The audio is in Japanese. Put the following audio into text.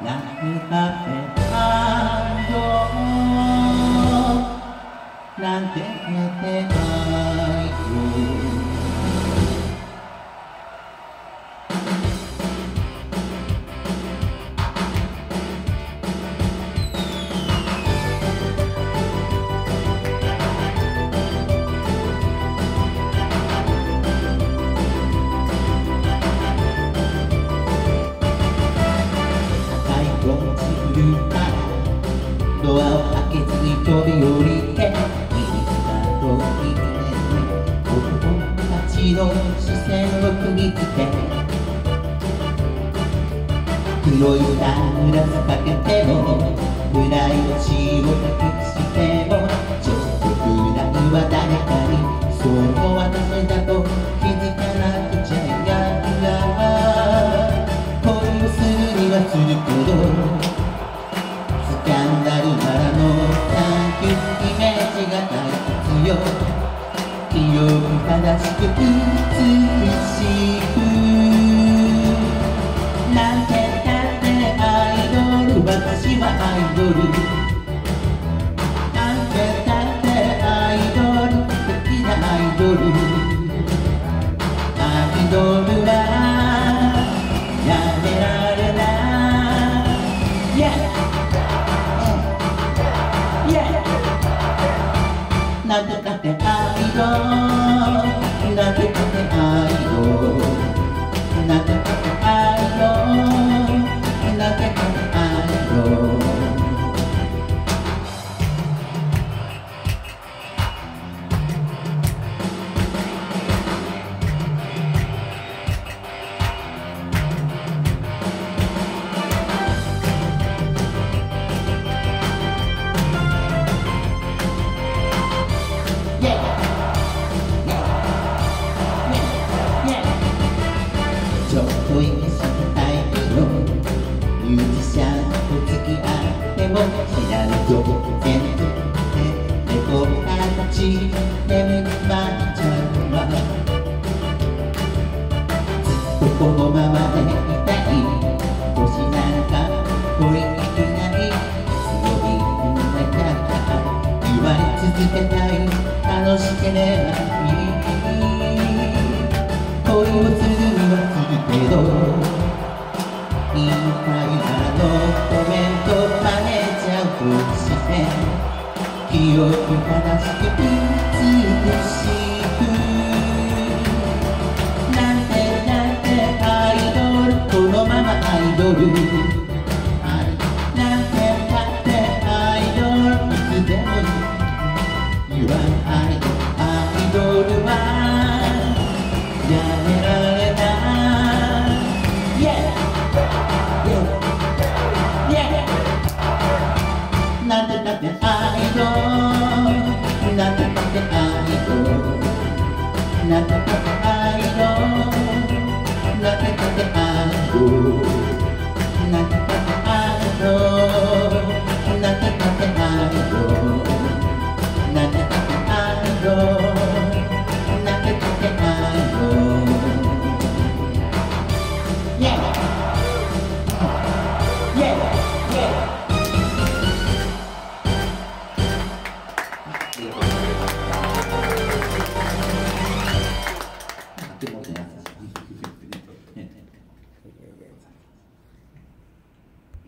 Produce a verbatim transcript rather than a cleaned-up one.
なんてったってアイドル、なんてったってアイドル。ドアを開けずに飛び降りて、いつかと言って男たちの視線を釘付け、黒いサングラスかけてもプライバシーを隠しても、ちょっとくらいは誰かにそう私だと気づかなくちゃいやいや。恋をするにはするけど、スキャンダルからのサンキューイメージが大切よ。清く正しく美しく、なんてったってアイドル、私はアイドル。なんてったってアイドル、素敵なアイドル。アイドルはやめられない、yeah!なんてったってアイドル、なんてったってアイドル、なんてったってアイドル、なんてったってアイドル。ちょっと意識したタイプのミュージシャンと付き合っても知らぬぞ全部でレポーターたち眠くまっちゃうわ。ずっとこのままでいたい、星なんか恋できない、強いんだから言われ続けたい、楽しければいい。恋をするにはするけど、いい会話のコメント真似ちゃうとして清く正しく美しく、なんてなんてアイドル、このままアイドル。なんてだってアイドル、いつでも言わない